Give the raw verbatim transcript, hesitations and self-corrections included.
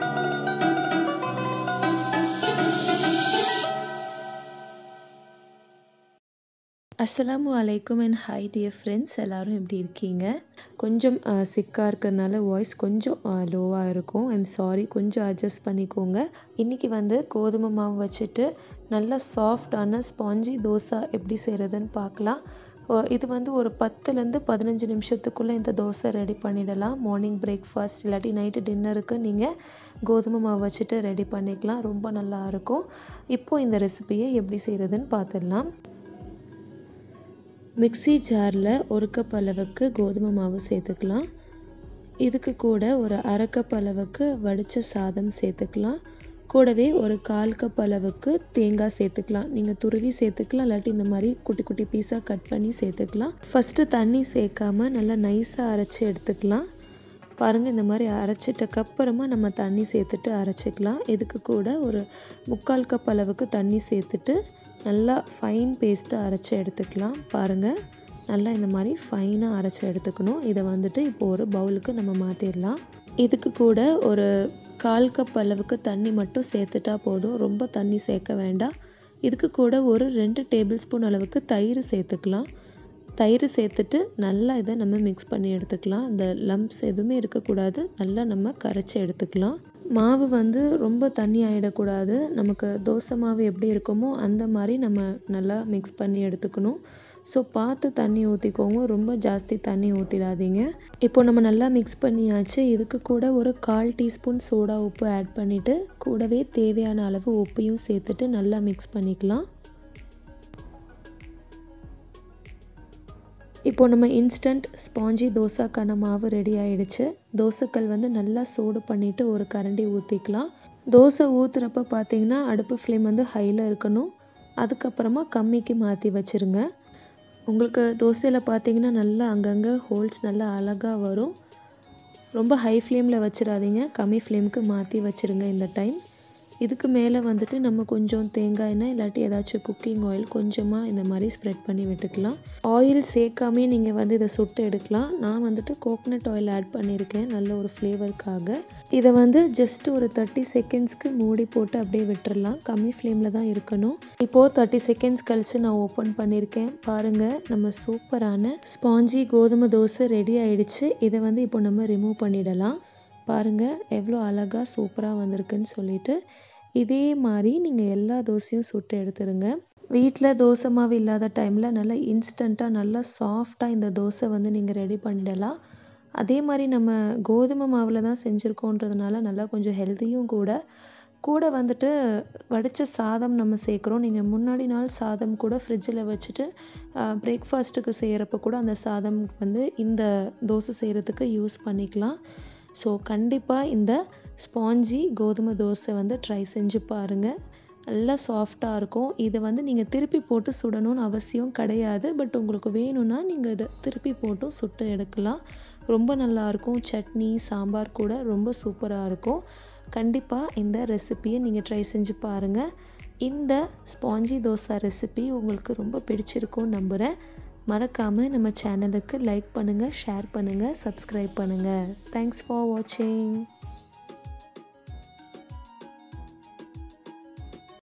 அஸ்ஸலாமு அலைக்கும் and hi dear friends, எல்லோரும் எப்படி இருக்கீங்க? கொஞ்சம் சிக்காக இருக்கிறதுனால வாய்ஸ் கொஞ்சம் லோவாக இருக்கும். ஐம் சாரி, கொஞ்சம் அட்ஜஸ்ட் பண்ணிக்கோங்க. இன்றைக்கி வந்து கோதுமை மாவு வச்சுட்டு நல்லா சாஃப்டான ஸ்பாஞ்சி தோசை எப்படி செய்கிறதுன்னு பார்க்கலாம். இது வந்து ஒரு பத்துலேருந்து பதினஞ்சு நிமிஷத்துக்குள்ளே இந்த தோசை ரெடி பண்ணிடலாம். மார்னிங் பிரேக்ஃபாஸ்ட் இல்லாட்டி நைட்டு டின்னருக்கு நீங்கள் கோதுமை மாவு வச்சுட்டு ரெடி பண்ணிக்கலாம். ரொம்ப நல்லாயிருக்கும். இப்போது இந்த ரெசிபியை எப்படி செய்கிறதுன்னு பார்த்துடலாம். மிக்ஸி ஜாரில் ஒரு கப் அளவுக்கு கோதுமை மாவு சேர்த்துக்கலாம். இதுக்கு கூட ஒரு அரை கப் அளவுக்கு வடித்த சாதம் சேர்த்துக்கலாம். கூடவே ஒரு கால் கப் அளவுக்கு தேங்காய் சேர்த்துக்கலாம். நீங்கள் துருவி சேர்த்துக்கலாம், இல்லாட்டி இந்த மாதிரி குட்டி குட்டி பீஸாக கட் பண்ணி சேர்த்துக்கலாம். ஃபஸ்ட்டு தண்ணி சேர்க்காம நல்லா நைஸாக அரைச்சி எடுத்துக்கலாம். பாருங்கள், இந்த மாதிரி அரைச்சிட்டக்கப்புறமா நம்ம தண்ணி சேர்த்துட்டு அரைச்சிக்கலாம். இதுக்கு கூட ஒரு முக்கால் கப் அளவுக்கு தண்ணி சேர்த்துட்டு நல்லா ஃபைன் பேஸ்ட்டாக அரைச்சி எடுத்துக்கலாம். பாருங்கள், நல்லா இந்த மாதிரி ஃபைனாக அரைச்சி எடுத்துக்கணும். இதை வந்துட்டு இப்போ ஒரு பவுலுக்கு நம்ம மாற்றிடலாம். இதுக்கு கூட ஒரு கால் கப் அளவுக்கு தண்ணி மட்டும் சேர்த்துட்டா போதும், ரொம்ப தண்ணி சேர்க்க வேண்டாம். இதுக்கு கூட ஒரு ரெண்டு டேபிள் ஸ்பூன் அளவுக்கு தயிர் சேர்த்துக்கலாம். தயிர் சேர்த்துட்டு நல்லா இதை நம்ம மிக்ஸ் பண்ணி எடுத்துக்கலாம். இந்த லம்ப்ஸ் எதுவுமே இருக்கக்கூடாது. நல்லா நம்ம கரைச்சி எடுத்துக்கலாம். மாவு வந்து ரொம்ப தண்ணி ஆகிடக்கூடாது. நமக்கு தோசை மாவு எப்படி இருக்குமோ அந்த மாதிரி நம்ம நல்லா மிக்ஸ் பண்ணி எடுத்துக்கணும். ஸோ பார்த்து தண்ணி ஊற்றிக்கோங்க, ரொம்ப ஜாஸ்தி தண்ணி ஊற்றிடாதீங்க. இப்போ நம்ம நல்லா மிக்ஸ் பண்ணியாச்சு. இதுக்கு கூட ஒரு கால் டீஸ்பூன் சோடா உப்பு ஆட் பண்ணிவிட்டு கூடவே தேவையான அளவு உப்பையும் சேர்த்துட்டு நல்லா மிக்ஸ் பண்ணிக்கலாம். இப்போ நம்ம இன்ஸ்டன்ட் ஸ்பாஞ்சி தோசாக்கான மாவு ரெடி ஆகிடுச்சு. தோசைக்கல் வந்து நல்லா சூடு பண்ணிவிட்டு ஒரு கரண்டி ஊற்றிக்கலாம். தோசை ஊற்றுறப்ப பார்த்தீங்கன்னா அடுப்பு ஃப்ளேம் வந்து ஹையில் இருக்கணும். அதுக்கப்புறமா கம்மிக்கு மாற்றி வச்சுருங்க. உங்களுக்கு தோசையில் பார்த்தீங்கன்னா நல்லா அங்கங்கே ஹோல்ஸ் நல்லா அழகாக வரும். ரொம்ப ஹை ஃப்ளேமில் வச்சிடாதீங்க, கம்மி ஃப்ளேமுக்கு மாற்றி வச்சுருங்க இந்த டைம். இதுக்கு மேலே வந்துட்டு நம்ம கொஞ்சம் தேங்காய் எண்ணெய் இல்லாட்டி ஏதாச்சும் குக்கிங் ஆயில் கொஞ்சமாக இந்த மாதிரி ஸ்ப்ரெட் பண்ணி விட்டுக்கலாம். ஆயில் சேர்க்காமே நீங்கள் வந்து இதை சுட்டு எடுக்கலாம். நான் வந்துட்டு கோகனட் ஆயில் ஆட் பண்ணியிருக்கேன் நல்ல ஒரு ஃப்ளேவருக்காக. இதை வந்து ஜஸ்ட் ஒரு தேர்ட்டி செகண்ட்ஸ்க்கு மூடி போட்டு அப்படியே விட்டுறலாம். கம்மி ஃப்ளேமில் தான் இருக்கணும். இப்போது தேர்ட்டி செகண்ட்ஸ் கழித்து நான் ஓப்பன் பண்ணியிருக்கேன். பாருங்கள், நம்ம சூப்பரான ஸ்பாஞ்சி கோதுமை தோசை ரெடி ஆகிடுச்சு. இதை வந்து இப்போ நம்ம ரிமூவ் பண்ணிடலாம். பாருங்கள் எவ்வளோ அழகாக சூப்பராக வந்திருக்குன்னு சொல்லிட்டு. இதே மாதிரி நீங்கள் எல்லா தோசையும் சுட்டு எடுத்துருங்க. வீட்டில் தோசை மாவு இல்லாத டைமில் நல்லா இன்ஸ்டண்ட்டாக நல்லா சாஃப்டாக இந்த தோசை வந்து நீங்கள் ரெடி பண்ணிடலாம். அதே மாதிரி நம்ம கோதுமை மாவில் தான் செஞ்சுருக்கோன்றதுனால நல்லா கொஞ்சம் ஹெல்த்தியும் கூட. கூட வந்துட்டு வடித்த சாதம் நம்ம சேர்க்குறோம். நீங்கள் முன்னாடி நாள் சாதம் கூட ஃப்ரிட்ஜில் வச்சுட்டு பிரேக்ஃபாஸ்ட்டுக்கு செய்கிறப்ப கூட அந்த சாதம் வந்து இந்த தோசை செய்கிறதுக்கு யூஸ் பண்ணிக்கலாம். ஸோ கண்டிப்பாக இந்த ஸ்பாஞ்சி கோதுமை தோசை வந்து ட்ரை செஞ்சு பாருங்கள். நல்லா சாஃப்டாக இருக்கும். இதை வந்து நீங்கள் திருப்பி போட்டு சுடணும்னு அவசியம் கிடையாது. பட் உங்களுக்கு வேணும்னா நீங்கள் இதை திருப்பி போட்டும் சுட்டு எடுக்கலாம். ரொம்ப நல்லாயிருக்கும். சட்னி சாம்பார் கூட ரொம்ப சூப்பராக இருக்கும். கண்டிப்பாக இந்த ரெசிப்பியை நீங்கள் ட்ரை செஞ்சு பாருங்கள். இந்த ஸ்பாஞ்சி தோசை ரெசிபி உங்களுக்கு ரொம்ப பிடிச்சிருக்கும்னு நம்புகிறேன். மறக்காமல் நம்ம சேனலுக்கு லைக் பண்ணுங்கள், ஷேர் பண்ணுங்கள், சப்ஸ்கிரைப் பண்ணுங்கள். தேங்க்ஸ் ஃபார் வாட்சிங்.